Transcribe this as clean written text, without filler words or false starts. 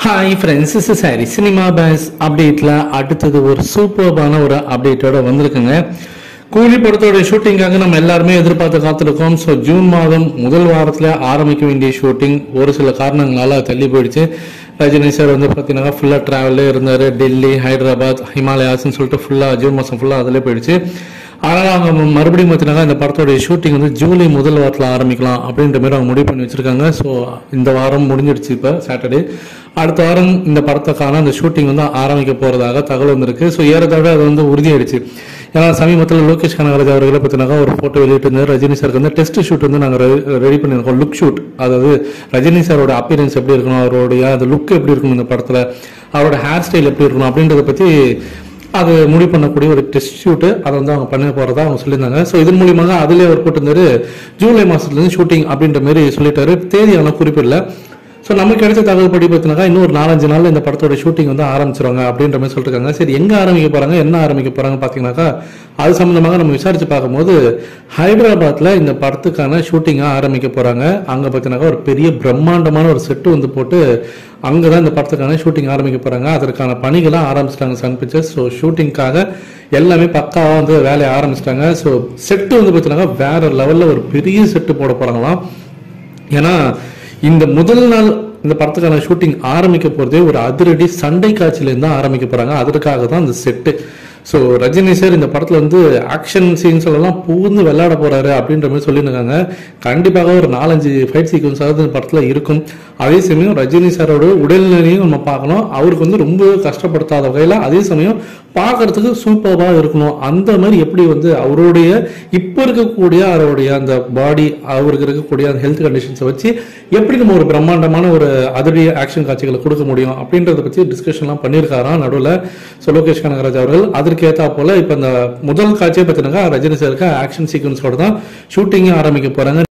Hi friends, this is Harry. Cinema பேஸ் அப்டேட்டில் அடுத்தது ஒரு சூப்பர்பான ஒரு அப்டேட்டோட வந்திருக்குங்க. கூலி படத்தோட ஷூட்டிங்காக நம்ம எல்லாருமே எதிர்பார்த்து காத்திருக்கோம். ஸோ ஜூன் மாதம் முதல் வாரத்தில் ஆரம்பிக்க வேண்டிய ஷூட்டிங் ஒரு சில காரணங்களால் தள்ளி போயிடுச்சு. ரஜினி சார் வந்து பார்த்தீங்கன்னா ஃபுல்லாக ட்ராவலே இருந்தார். டெல்லி, ஹைதராபாத், ஹிமாலயாஸ்ன்னு சொல்லிட்டு ஃபுல்லாக ஜூன் மாதம் ஃபுல்லாக அதிலே போயிடுச்சு. ஆனால் அவங்க மறுபடியும் பார்த்தீங்கன்னா இந்த படத்தோடைய ஷூட்டிங் வந்து ஜூலை முதல் வாரத்தில் ஆரம்பிக்கலாம் அப்படின்ற மாதிரி அவங்க முடிவு பண்ணி வச்சுருக்காங்க. ஸோ இந்த வாரம் முடிஞ்சிடுச்சு. இப்போ சாட்டர்டே அடுத்த வாரம் இந்த படத்துக்கான அந்த ஷூட்டிங் வந்து ஆரம்பிக்க போகிறதாக தகவல் வந்திருக்கு. ஸோ ஏறத்தாழ அது வந்து உறுதியாயிடுச்சு. ஏன்னா சமீபத்தில் லோகேஷ் கனகராஜ் அவர்களை பார்த்தீங்கன்னா ஒரு ஃபோட்டோ வெளியிட்டிருந்தார். ரஜினி சாருக்கு வந்து டெஸ்ட் ஷூட் வந்து நாங்கள் ரெடி பண்ணியிருக்கோம். லுக் ஷூட், அதாவது ரஜினி சாரோட அப்பியரன்ஸ் எப்படி இருக்கணும், அவருடைய அந்த லுக் எப்படி இருக்கணும், இந்த படத்தில் அவரோட ஹேர் ஸ்டைல் எப்படி இருக்கணும் அப்படின்றத பற்றி அது முடிவு பண்ணக்கூடிய ஒரு டெஸ்ட் ஷூட்டு அதை வந்து அவங்க பண்ண போகிறதா அவங்க சொல்லியிருந்தாங்க. ஸோ இதன் மூலியமாக அதிலே அவர் போட்டிருந்தாரு ஜூலை மாதத்துலேருந்து ஷூட்டிங் அப்படின்ற மாதிரி சொல்லிட்டாரு. தேதி ஆனால் குறிப்பிடல. ஸோ நமக்கு கிடைச்ச தகவல் படி பார்த்தீங்கன்னா இன்னும் ஒரு 4-5 நாளில் இந்த படத்தோட ஷூட்டிங் வந்து ஆரம்பிச்சிருவாங்க அப்படின்ற மாதிரி சொல்லிருக்காங்க. சரி, எங்கே ஆரம்பிக்க போகிறாங்க, என்ன ஆரம்பிக்க போகிறாங்க பார்த்தீங்கன்னாக்கா அது சம்மந்தமாக நம்ம விசாரித்து பார்க்கும்போது ஹைதராபாத்தில் இந்த படத்துக்கான ஷூட்டிங்காக ஆரம்பிக்க போகிறாங்க. அங்கே பார்த்தீங்கன்னாக்கா ஒரு பெரிய பிரம்மாண்டமான ஒரு செட்டு வந்து போட்டு அங்கே தான் இந்த படத்துக்கான ஷூட்டிங் ஆரம்பிக்க போகிறாங்க. அதற்கான பணிகளாக ஆரம்பிச்சிட்டாங்க சன் பிக்சர்ஸ். ஸோ ஷூட்டிங்காக எல்லாமே பக்காவாக வந்து வேலையை ஆரம்பிச்சிட்டாங்க. ஸோ செட்டு வந்து பார்த்தீங்கன்னா வேற லெவலில் ஒரு பெரிய செட்டு போட போகிறாங்களாம். ஏன்னா இந்த முதல் நாள் இந்த படத்துக்கான ஷூட்டிங் ஆரம்பிக்க போகிறதே ஒரு அதிரடி சண்டை காட்சியிலேருந்து தான் ஆரம்பிக்க போகிறாங்க. அதற்காக தான் இந்த செட்டு. ஸோ ரஜினி சார் இந்த படத்தில் வந்து ஆக்ஷன் சீன்ஸ் எல்லாம் பூந்து விளையாட போகிறாரு அப்படின்ற மாதிரி சொல்லியிருக்காங்க. கண்டிப்பாக ஒரு 4-5 ஃபைட் சீக்வன்ஸாவது இந்த படத்தில் இருக்கும். அதே சமயம் ரஜினி சாரோட உடல்நிலையும் நம்ம பார்க்கணும். அவருக்கு வந்து ரொம்ப கஷ்டப்படுத்தாத வகையில், அதே சமயம் பார்க்கறதுக்கு சூப்பராக இருக்கணும். அந்த மாதிரி எப்படி வந்து அவருடைய இப்போ இருக்கக்கூடிய அவருடைய அந்த பாடி, அவருக்கு இருக்கக்கூடிய அந்த ஹெல்த் கண்டிஷன்ஸை வச்சு எப்படி நம்ம ஒரு பிரம்மாண்டமான ஒரு அதிரடி ஆக்ஷன் காட்சிகளை கொடுக்க முடியும் அப்படின்றத பற்றி டிஸ்கஷன்லாம் பண்ணியிருக்காராம் நடுவில். ஸோ லோகேஷ் கனகராஜ் அவர்கள் அதற்கு ஏற்றா போல இப்போ இந்த முதல் காட்சியை பார்த்தீங்கன்னா ரஜினி சாருக்கு ஆக்ஷன் சீக்வன்ஸோட தான் ஷூட்டிங்கே ஆரம்பிக்க போகிறாங்க.